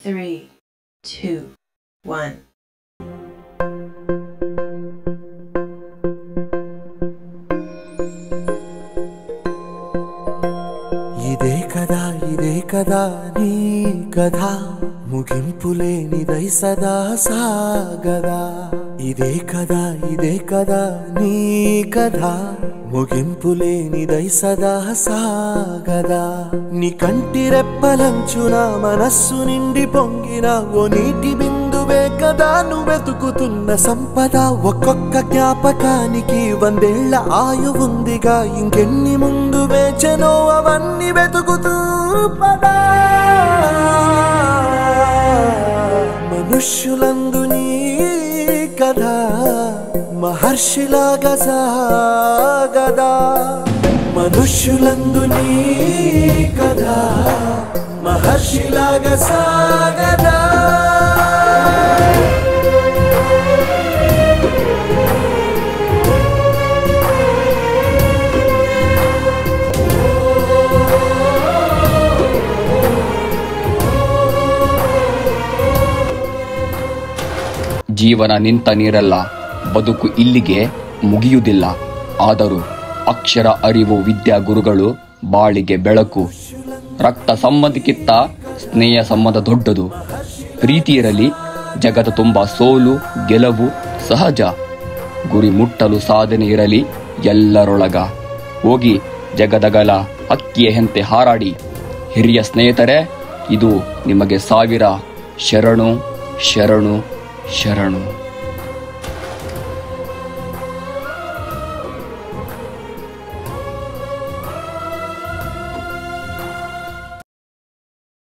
3, 2, 1. ఇదే కదా నీ కథ ముగింపులేనిదై సదా సాగదా. ఇదే కదా నీ కథ ముగింపులేనిదై సదా సాగదా. నీ కంటి రెప్పలంచున మనస్సు నిండి పొంగిన ఓ నీటి బిందువే కదా నువ్వెతుకుతున్న సంపద. ఒక్కొక్క జ్ఞాపకానికి 100 ఏళ్ల ఆయువుందిగా, ఇంకెన్ని ముందు వేచెనో అవన్నీ వెతుకుతూ పదా. మనుష్యులందు నీ కథ మహర్షిలాగా సాగదా. మనుష్యులందు నీ కథ మహర్షిలాగా సాగదా. ಜೀವನ ನಿಂತ ನೀರಲ್ಲ, ಬದುಕು ಇಲ್ಲಿಗೆ ಮುಗಿಯುವುದಿಲ್ಲ. ಆದರೂ ಅಕ್ಷರ ಅರಿವು ವಿದ್ಯಾ ಗುರುಗಳು ಬಾಳಿಗೆ ಬೆಳಕು. ರಕ್ತ ಸಂಬಂಧಕ್ಕಿಂತ ಸ್ನೇಹ ಸಂಬಂಧ ದೊಡ್ಡದು. ಪ್ರೀತಿ ಇರಲಿ, ಜಗತ್ತು ತುಂಬ ಸೋಲು ಗೆಲುವು ಸಹಜ. ಗುರಿ ಮುಟ್ಟಲು ಸಾಧನೆ ಇರಲಿ ಎಲ್ಲರೊಳಗ. ಹೋಗಿ ಜಗದಗಲ ಹಕ್ಕಿಯ ಹೆಂತೆ ಹಾರಾಡಿ. ಹಿರಿಯ ಸ್ನೇಹಿತರೆ, ಇದು ನಿಮಗೆ 1000 ಶರಣು ಶರಣು ಶರಣು.